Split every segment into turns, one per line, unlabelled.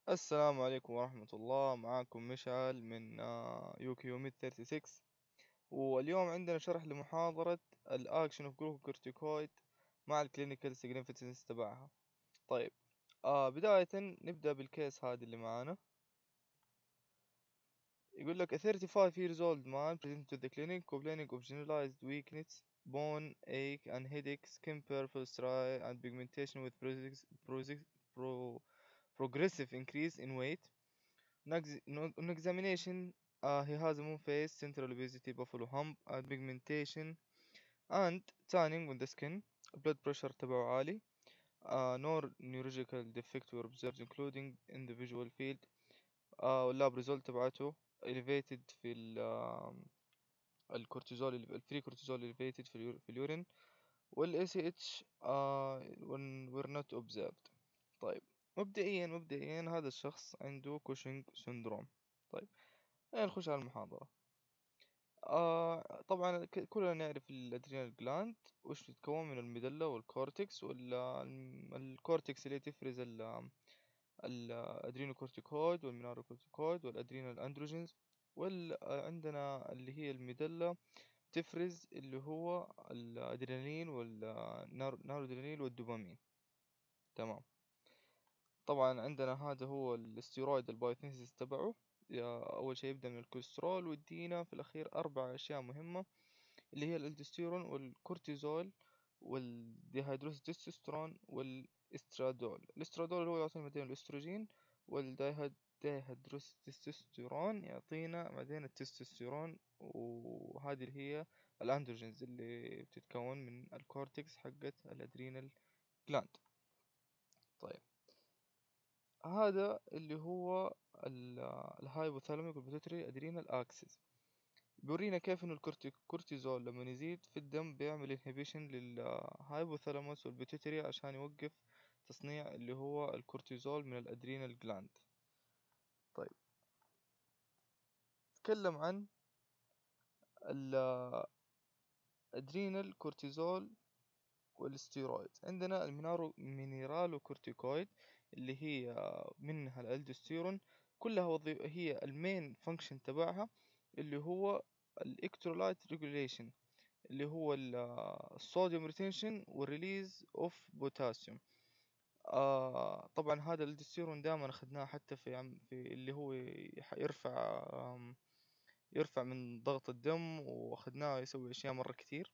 السلام عليكم ورحمة الله. معاكم مشعل من يوكيو ميد 36. واليوم عندنا شرح لمحاضرة الأكشن اوف جلوكوكورتيكويد مع الكلينيكال سيجنيفيكانس تبعها. طيب، بداية نبدأ بالكيس هذا اللي معانا. يقول لك a 35 years old man presented to the clinic complaining of generalized weakness, bone ache and headache, skin purple, dry and pigmentation with progressive increase in weight. On examination, he has a moon face, central obesity, buffalo hump, and pigmentation and tanning on the skin. Blood pressure تبعه عالي. No neurological defect were observed including in the visual field. واللاب ريزولت تبعته elevated في الكورتيزول، الفري كورتيزول elevated في اليورين، وال ACH were not observed. طيب، مبدئيا هذا الشخص عنده كوشنج سندروم. طيب، نخش على المحاضرة. طبعا كلنا نعرف الادرينال جلاند وش تتكون من الميدلا والكورتكس، والكورتكس اللي تفرز الادرينوكورتيكويد والميناروكورتيكويد والادرينال اندروجينز، وعندنا اللي هي الميدلا تفرز اللي هو الادرينالين والنارودرينالين والدوبامين. تمام. طبعا عندنا هذا هو الاستيرويد البايوثينسيس تبعه. اول شيء يبدا من الكوليسترول، ويدينا في الاخير 4 اشياء مهمه اللي هي الالدوستيرون والكورتيزول والديهيدروس تستوستيرون والاسترادول. الاسترادول هو يعطينا بعدين الاستروجين، والديهيدروس تستوستيرون يعطينا بعدين التستوستيرون، وهذه اللي هي الاندروجينز اللي بتتكون من الكورتكس حقت الادرينال جلاند. طيب، هذا اللي هو الهايبوثالاميك والبيتوتري ادرينال اكسس. بيورينا كيف انه الكورتيزول لما يزيد في الدم بيعمل انهبيشن للهايبوثالاموس والبيتوتري عشان يوقف تصنيع اللي هو الكورتيزول من الادرينال جلاند. طيب، نتكلم عن الادرينال كورتيزول والستيرويد. عندنا المينيرالو كورتيكويد اللي هي منها الالدوستيرون، كلها هي المين فانكشن تبعها اللي هو الالكترولايت ريجوليشن، اللي هو الصوديوم ريتنشن والريليز اوف بوتاسيوم. طبعا هذا الالدوستيرون دائما اخذناه حتى في اللي هو يرفع من ضغط الدم، واخذناه يسوي اشياء مرة كتير.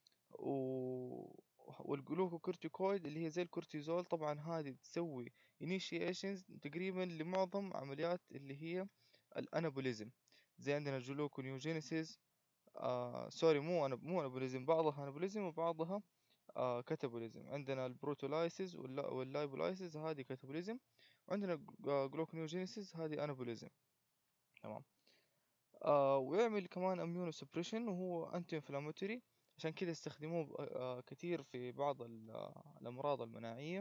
والجلوكوكورتيكويد اللي هي زي الكورتيزول، طبعا هذه تسوي initiations تقريبا لمعظم عمليات اللي هي الانابوليزم، زي عندنا الجلوكونيوجينيسيس. سوري، مو انابوليزم، بعضها انابوليزم وبعضها كاتابوليزم. عندنا البروتولايسيس واللايبولايسيس، هذه كاتابوليزم، وعندنا جلوكونيوجينيسيس، هذه انابوليزم. تمام. ويعمل كمان اميونو سبريشن، وهو انتي انفلاماتوري، عشان كده استخدموه كتير في بعض الامراض المناعيه،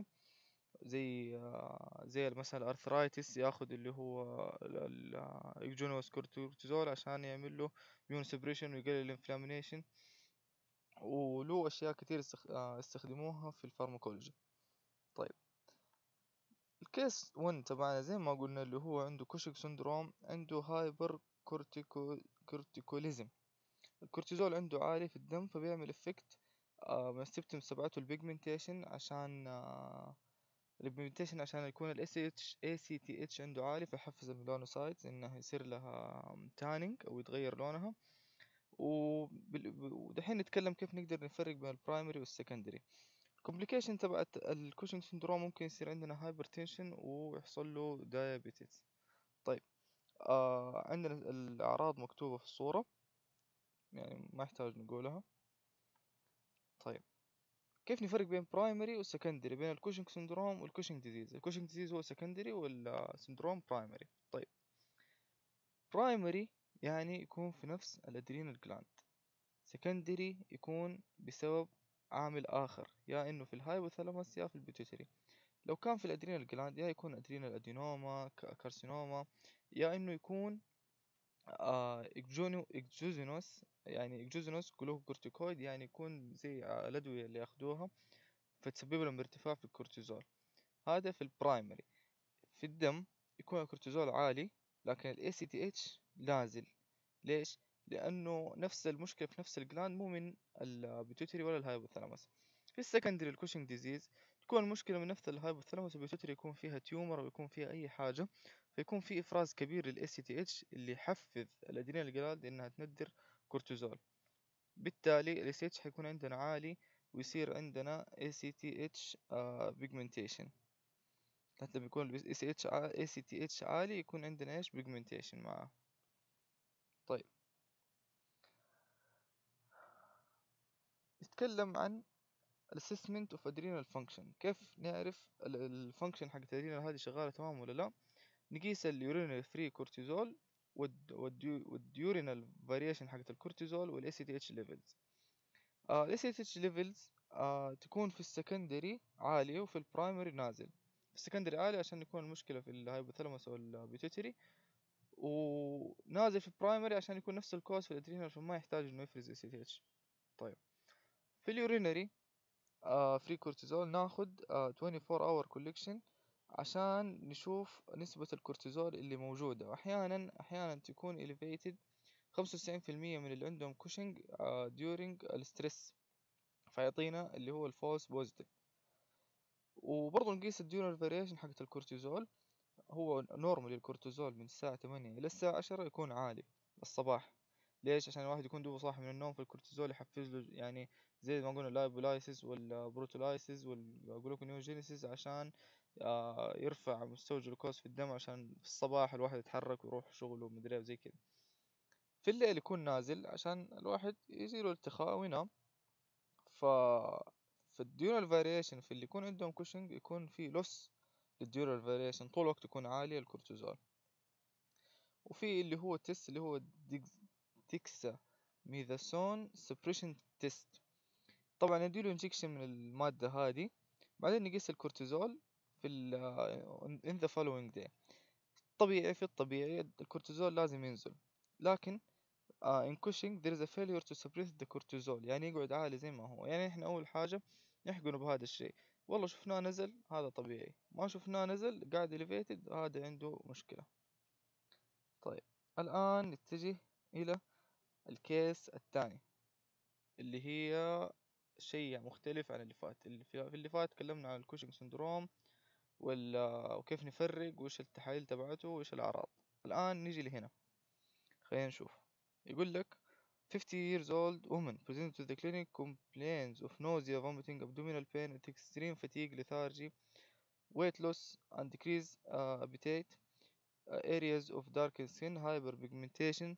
زي مثلا الارثرايتس، ياخد اللي هو الاكجونوس كورتيزول عشان يعمل له اميون سبريشن ويقلل الانفلاميشن. وله اشياء كتير استخدموها في الفارماكولوجي. طيب، الكيس 1 تبعنا زي ما قلنا اللي هو عنده كوشك سندروم، عنده هايبر كورتيكوليزم. الكورتيزول عنده عالي في الدم، فبيعمل افكت من السيبتومز تبعته البيجمنتيشن، عشان يكون ال ACTH عنده عالي، فيحفز الميلانوسايتس انه يصير لها تانينج او يتغير لونها. ودحين نتكلم كيف نقدر نفرق بين البرايمري والسكندري. الكومبليكيشن تبعت الكوشنج سندروم ممكن يصير عندنا هايبرتنشن ويحصل له دايابيتس. طيب، عندنا الأعراض مكتوبة في الصورة، يعني ما يحتاج نقولها. طيب، كيف نفرق بين برايمري والسكندري، بين الكوشنج سندروم والكوشنج ديزيز؟ الكوشنج ديزيز هو سكندري والسندروم برايمري. طيب، برايمري يعني يكون في نفس الادرينال جلاند، سكندري يكون بسبب عامل آخر، يا إنه في الهايبوثالاموس يا في البيتوتري. لو كان في الادرينال جلاند يا يكون ادرينال ادينوما كارسينوما، يا إنه يكون اكجوزينوس، يعني اكجوزينوس جلوكوكورتيكويد، يعني يكون زي الأدوية اللي ياخدوها فتسبب لهم ارتفاع في الكورتيزول. هذا في البرايمري. في الدم يكون الكورتيزول عالي لكن ال ACTH نازل. ليش؟ لأنه نفس المشكلة في نفس الجلاند، مو من البيتوتري ولا الهايبوثالاموس. في السكندري الكوشنج ديزيز تكون المشكلة من نفس الهايبوثالاموس والبيتوتري، يكون فيها تيومر أو يكون فيها أي حاجة، فيكون في إفراز كبير لل ACTH اللي يحفز الأدرينال جلاند إنها تندر كورتيزول. بالتالي ال ACTH حيكون عندنا عالي، ويصير عندنا ACTH pigmentation. حتى بيكون ال ACTH عالي يكون عندنا ايش؟ pigmentation معاه. طيب، نتكلم عن assessment of adrenal function. كيف نعرف الفانكشن حق الادرينال هذه شغالة تمام ولا لا؟ نقيس اليورينال فري كورتيزول والديورينال فاريشن حقت الكورتيزول وال ACTH levels. ال ACTH levels تكون في السكندري عالية وفي البرايمري نازل. في السكندري عالي عشان يكون المشكلة في الهايبوثالاموس والبيتوتري، ونازل في البرايمري عشان يكون نفس الكوز في الادرينال، فما يحتاج انه يفرز ACTH. طيب، في اليورينري فري كورتيزول ناخد 24 اور كوليكشن عشان نشوف نسبة الكورتيزول اللي موجودة، واحيانا تكون elevated 95% من اللي عندهم كوشنج during الستريس، فيعطينا اللي هو الفولس بوزيتيف. وبرضه نقيس الديورال فاريشن حقت الكورتيزول. هو نورمالي الكورتيزول من الساعة 8 إلى الساعة 10 يكون عالي الصباح. ليش؟ عشان الواحد يكون دوبه صاحي من النوم، فالكورتيزول يحفز له، يعني زي ما قلنا اللايبولايسيس والبروتولايسيس والجلوكونيوجينيسيس، عشان يرفع مستوى الجلوكوز في الدم، عشان في الصباح الواحد يتحرك ويروح شغله ومدري زي كده. في الليل يكون نازل عشان الواحد يجيله ارتخاء وينام. ف في الديورال فاريشن في اللي يكون عندهم كوشنج يكون في لوس للديورال فاريشن، طول الوقت يكون عالي الكورتيزول. وفي اللي هو تيست اللي هو ديكسا ميثاسون سبريشن تيست. طبعا نديله انجكشن من المادة هذه، بعدين نقيس الكورتيزول في in the following day. طبيعي، في الطبيعي الكورتيزول لازم ينزل، لكن in Cushing there is a failure to suppress the cortisol، يعني يقعد عالي زي ما هو. يعني احنا أول حاجة نحقنه بهذا الشيء، والله شفناه نزل هذا طبيعي، ما شفناه نزل قاعد elevated هذا عنده مشكلة. طيب، الآن نتجه إلى الكيس الثاني اللي هي شيء مختلف عن اللي فات. اللي فات تكلمنا عن الكوشنج سندروم وكيف نفرق وإيش التحاليل تبعته وإيش الأعراض. الآن نيجي لهنا، خلينا نشوف. يقول لك 50 years old woman presented to the clinic complains of nausea, vomiting, abdominal pain, with extreme fatigue, lethargy, weight loss and decreased appetite, areas of darkened skin, hyperpigmentation,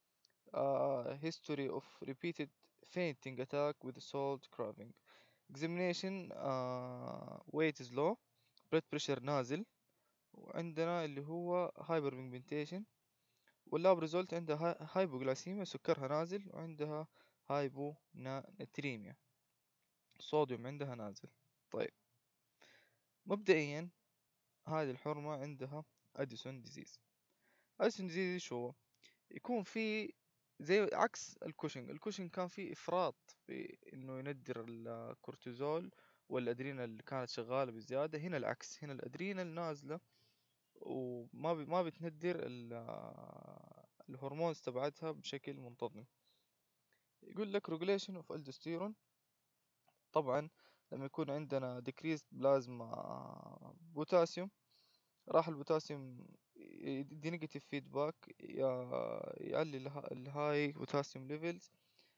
history of repeated fainting attack with salt craving. Examination weight is low, blood pressure نازل، وعندنا اللي هو hyperpigmentation، واللاب ريزولت عندها هايبوغلاسيميا سكرها نازل، وعندها هايبوناتريميا صوديوم عندها نازل. طيب، مبدئيا هذه الحرمة عندها أديسون ديزيز. أديسون ديزيز شو يكون في زي عكس الكوشنج كان في إفراط في إنه يندر الكورتيزول والأدرينال اللي كانت شغالة بزيادة. هنا العكس، هنا الأدرينال نازلة ما بتندر الهرمونز تبعتها بشكل منتظم. يقول لك regulation of aldosterone. طبعا لما يكون عندنا decreased plasma بوتاسيوم، راح البوتاسيوم يدي نيجاتيف فيدباك، يعلي الهاي بوتاسيوم ليفلز.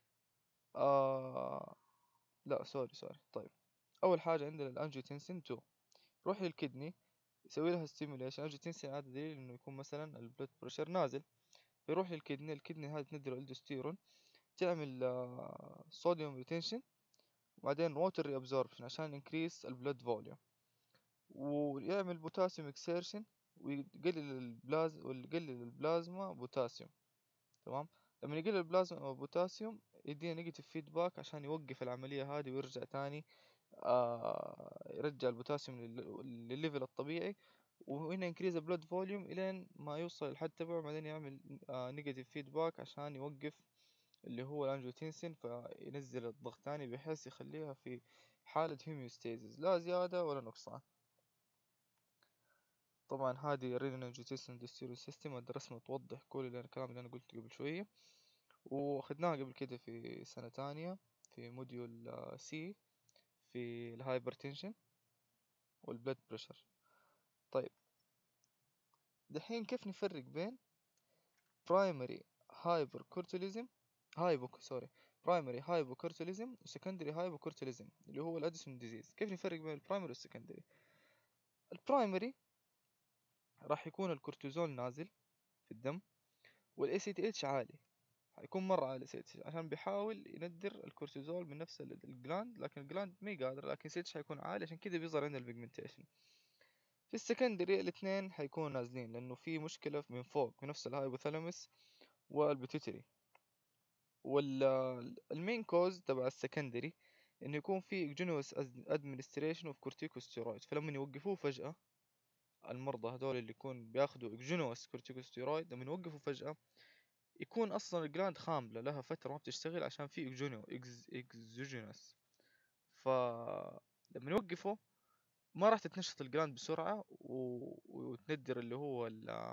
لا سوري. طيب، اول حاجه عندنا الانجيوتنسين 2، روح للكدني يسوي لها ستيميوليشن. الانجيوتنسين هذا دليل انه يكون مثلا البلد بريشر نازل، فيروح للكدني، الكدني هذه تندر الالدوستيرون، تعمل صوديوم ريتنشن، وبعدين ووتر ري ابزوربشن عشان انكريس البلد فوليوم، ويعمل بوتاسيوم اكسيرشن، ويقلل البلازما بوتاسيوم. تمام، لما يقلل البلازما بوتاسيوم يدينا نيجاتيف فيدباك عشان يوقف العملية هذه ويرجع تاني يرجع البوتاسيوم للليفل الطبيعي، وهنا انكريز البلد فوليوم الين ما يوصل الحد تبعه، بعدين يعمل نيجاتيف فيدباك عشان يوقف اللي هو الانجيوتنسين، فينزل الضغط تاني بحيث يخليها في حالة هيميوستاسيس، لا زيادة ولا نقصان. طبعا هذه renal angiotensine dystonia system، هذه الرسمة توضح كل الكلام اللي أنا قلته قبل شوية، وأخدناها قبل كده في سنة تانية في موديول سي في الهايبرتنشن والبلد بريشر. طيب دحين كيف نفرق بين primary hypercortisolism primary hypercortisolism و secondary hypercortisolism اللي هو الأديسون ديزيز؟ كيف نفرق بين البرايمري والسكندري؟ البرايمري راح يكون الكورتيزول نازل في الدم والاي سي تي اتش عالي، حيكون مرة عالي سي اتش عشان بيحاول يندر الكورتيزول من نفس الجلاند، لكن الجلاند ما قادر، لكن سي اتش حيكون عالي عشان كده بيظهر عندنا البيجمنتيشن. في السكندري الاثنين حيكونوا نازلين لأنه في مشكلة من فوق في نفس الهايبوثالاموس والبيتوتري. والمين كوز تبع السكندري انه يكون في اكجينوس ادمنستريشن اوف كورتيكوستيرويد، فلما يوقفوه فجأة المرضى هذول اللي يكون بياخدوا اكجينوس كورتيكوستيرويد لما يوقفوا فجأة يكون اصلا الجلاند خاملة لها فترة ما بتشتغل عشان في اكزوجينوس، فلما يوقفوا ما راح تتنشط الجلاند بسرعة وتندر اللي هو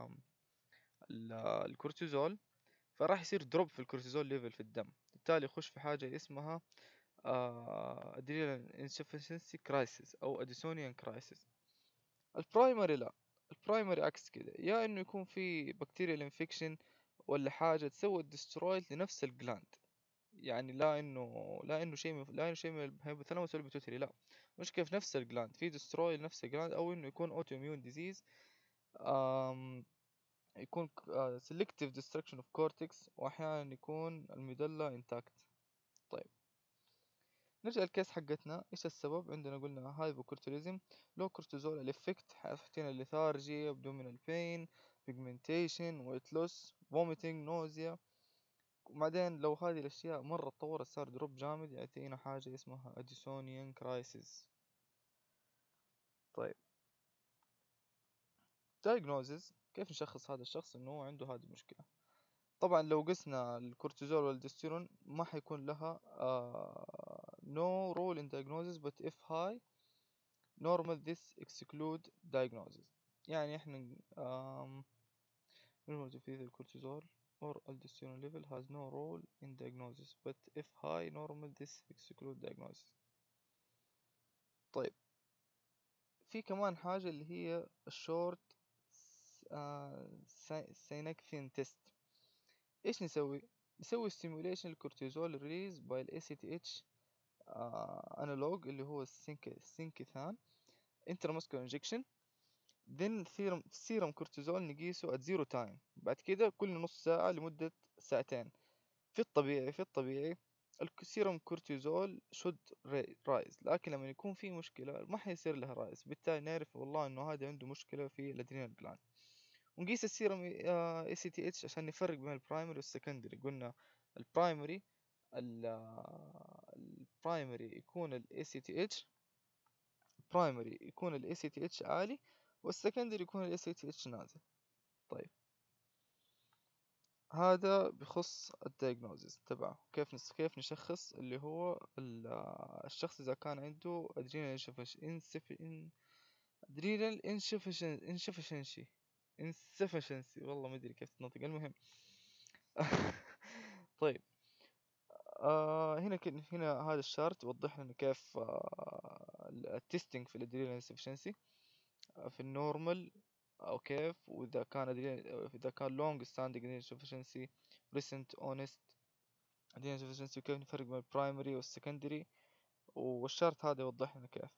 الكورتيزول، فراح يصير دروب في الكورتيزول ليفل في الدم، بالتالي يخش في حاجة اسمها adrenal insufficiency crisis أو أديسونيان crisis. البرايمري لا، البرايمري عكس كده، يا إنه يكون في بكتيريال انفكشن ولا حاجة تسوي ديسترويد لنفس الجلاند، يعني لا إنه شيء من الهيبوثالاموس ولا البيتوتري، لا، مشكلة في نفس الجلاند، في ديستروي لنفس الجلاند، أو إنه يكون أوتو إميون ديزيز، يكون selective destruction of cortex، وأحيانا يكون الميدلا intact. طيب نرجع الكيس حقتنا، ايش السبب؟ عندنا قلنا هايبوكورتيزم، لو كورتيزول الافكت حيعطينا الليثارجي، abdominal pain، pigmentation، weight loss، vomiting، nausea. وبعدين لو هذه الاشياء مرة تطورت صار دروب جامد يعطينا حاجة اسمها اديسونيان كرايسيس. طيب diagnosis، كيف نشخص هذا الشخص انه عنده هذه المشكلة؟ طبعا لو قسنا الكورتيزول والدستيرون ما حيكون لها no role in diagnosis but if high normal this exclude diagnosis. يعني احنا normal to feel الكورتيزول or aldosterone level has no role in diagnosis but if high normal this exclude diagnosis. طيب في كمان حاجة اللي هي short synecdoche test. ايش نسوي؟ نسوي stimulation الكورتيزول release by ال ACTH analog اللي هو السينكيثان intramuscular injection، then serum كورتيزول نقيسه at zero time، بعد كده كل نص ساعة لمدة ساعتين. في الطبيعي السيرم كورتيزول should rise، لكن لما يكون في مشكلة ما حيصير لها رايز، بالتالي نعرف والله انه هذا عنده مشكلة في الادرينال جلاند. ونقيس السيرم اي سي تي اتش عشان نفرق بين البرايمري والسكندري. قلنا البرايمري البرايمري يكون الاي سي تي اتش برايمري يكون الاي سي تي اتش عالي، والسكندري يكون الاي سي تي اتش نازل. طيب هذا بخص الدايجنوزيس تبعه، كيف نشخص اللي هو الشخص اذا كان عنده adrenal insufficiency والله ما ادري كيف تنطق، المهم. طيب هنا هذا الشارت يوضح لنا كيف التستنج في الادرينال insufficiency في النورمال او كيف، واذا كان اذا كان long standing adrenal insufficiency، recent honest adrenal insufficiency، وكيف نفرق بين البرايمري والسكندري، والشارت هذا يوضح لنا كيف.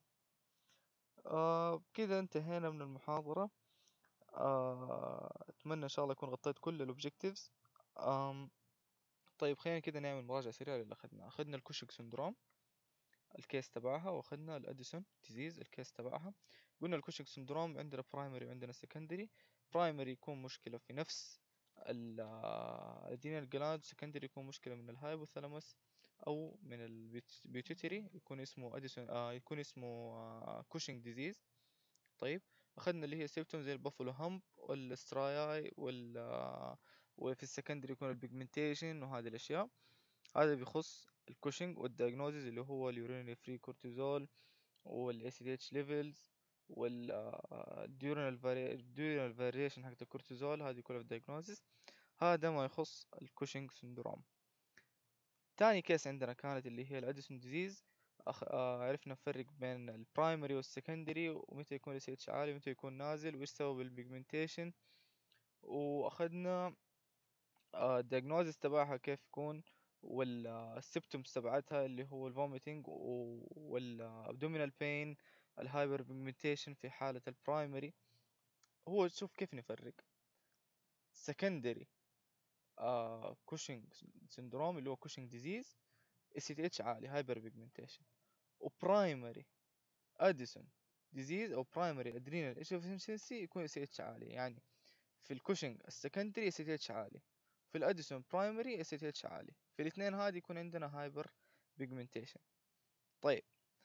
بكذا انتهينا من المحاضرة. اتمنى ان شاء الله اكون غطيت كل الاوبجكتيفز. طيب خلينا كده نعمل مراجعة سريعة للي أخذنا الكوشك سندروم الكيس تبعها، وأخذنا الأديسون ديزيز الكيس تبعها. قلنا الكوشك سندروم عندنا برايمري وعندنا سكندري. برايمري يكون مشكلة في نفس الادينال جلاند، سكندري يكون مشكلة من الهايبوثالاموس أو من البيتيوتري، يكون اسمه أديسون يكون اسمه كوشنج ديزيز. طيب أخذنا اللي هي سيمبتومز زي البافلو همب والستراي وفي السكندري يكون البيجمنتيشن وهذه الأشياء. هذا بيخص الكوشنج والدياجنوزيس اللي هو اليورينري فري كورتيزول والاي سي دي اتش ليفلز وال diurnal variation حق الكورتيزول، هذه كلها في diagnosis. هذا ما يخص الكوشنج سندروم. تاني كيس عندنا كانت اللي هي الاديسون ديزيز. عرفنا نفرق بين البرايمري والسكندري، ومتى يكون ال CH عالي ومتى يكون نازل، وايش سبب البيجمنتيشن، واخدنا الدياجنوزيس تبعها كيف يكون، والسيبتومز تبعتها اللي هو الفوميتنج والابدومينال بين، الهايبر بيجمنتيشن في حالة البرايمري. هو شوف كيف نفرق سكندري كوشنج سندروم اللي هو كوشنج ديزيز STH عالي هايبر بيجمنتيشن، وبرايمري اديسون ديزيز او برايمري ادرينال انسفشنسي يكون STH عالي. يعني في الكوشنج السكندري STH عالي، في الاديسون برايمري STH عالي، في الاثنين هذه يكون عندنا هايبر بيجمنتيشن. طيب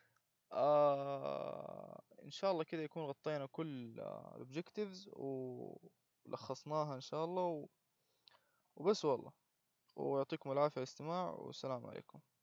ان شاء الله كده يكون غطينا كل الاوبجكتيفز ولخصناها ان شاء الله وبس والله. ويعطيكم العافية على الاستماع، والسلام عليكم.